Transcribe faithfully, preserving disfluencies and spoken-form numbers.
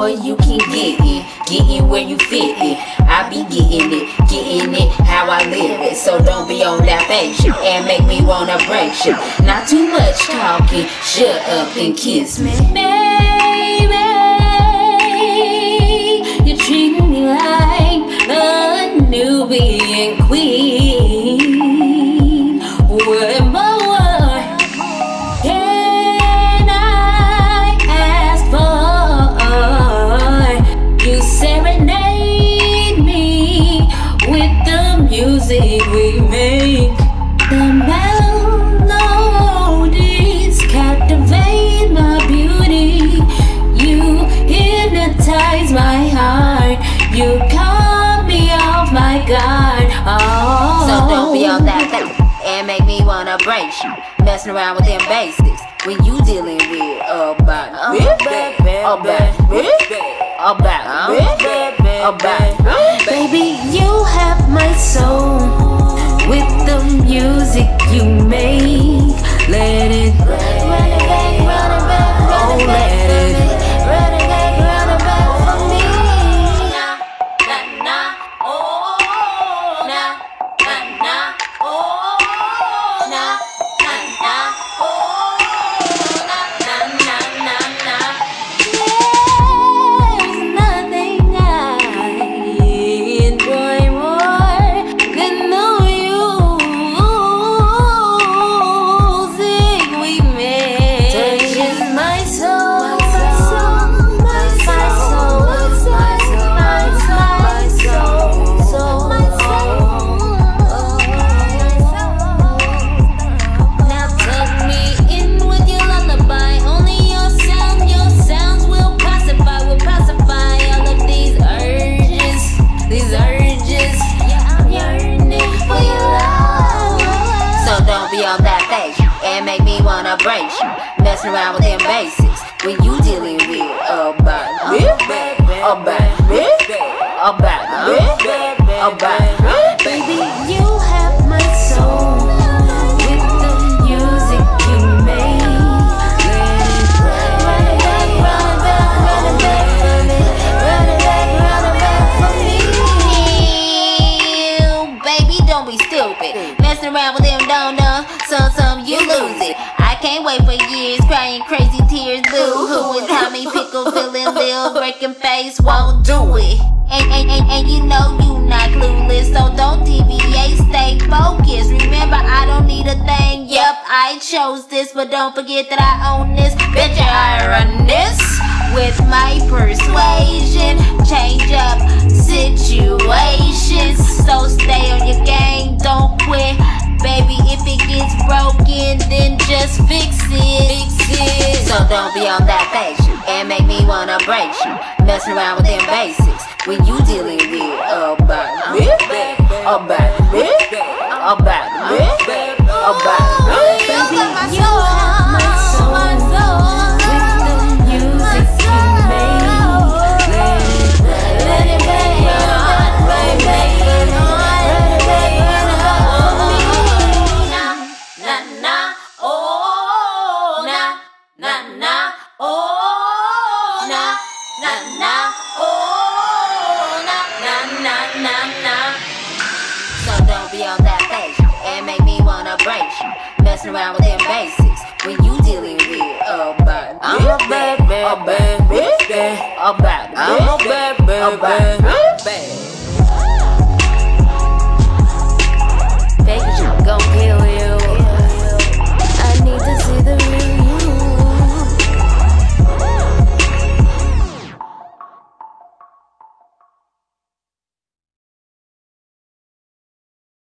you can get it, getting where you fit it. I be getting it, getting it how I live it. So don't be on that fake shit and make me wanna break shit. Not too much talking, shut up and kiss me. Baby, you're treating me like a Nubian queen. What more can I ask for? You serenade me with the music we make. The melodies captivate my beauty. You hypnotize my heart. You caught me off my guard. Oh, so don't be on that thing and make me wanna break you. Messing around with them basics when you dealing with a bad, a bad, a bad, a bad, a bad. Baby, you have my soul with the music you make. Let it run it back, run it back, run it back, run it back, run it back for me. Nah, nah, nah, oh, nah, nah, nah, oh, nah, nah, nah, oh, nah, nah, nah, nah, nah. There's nothing I enjoy more than the music we make. Touches my soul, my soul, my soul, my soul, my soul. Now tuck me in with your lullaby. Only your sound, your sounds will pacify, will pacify all of these urges, these urges. Yeah, I'm yearning for your love. So don't be on that fake and make me wanna break you. Messing around with them basics when you dealing with a bad, a bad, a bad, a bad. Baby, you have my soul with the music you make. Let it run it back, run it back, run it back, run it back, run it back for me. Baby, don't be stupid. Messing around with them don't some some you lose it. I can't wait for years crying crazy tears. Boo hoo and Tommy Pickle feeling Lil breaking face won't do it. And, and, and, and you know you not clueless, so don't deviate, stay focused. Remember, I don't need a thing. Yep, I chose this, but don't forget that I own this. Bet your I run this with my persuasion. Change up situations, so stay on your game, don't quit. Baby, if it gets broken, then just fix it. Fix it. So don't be on that fake shit and make me wanna break you. Messing around with them basics when you dealing with a bad, a bad, a bad, a bad. Baby, you have my soul with the music you make. Let it, let it bang, run it back, run it back, run it back for me. Nah, nah, nah, oh, nah, nah, nah, oh, nah, nah, nah, oh, nah, nah, nah, nah. So don't be on that fake and make me wanna break you. Messing around with them basics when you dealing with a bad, I'm a bad, bad, bad, bad, a bad, I'm a bad, bad, bad.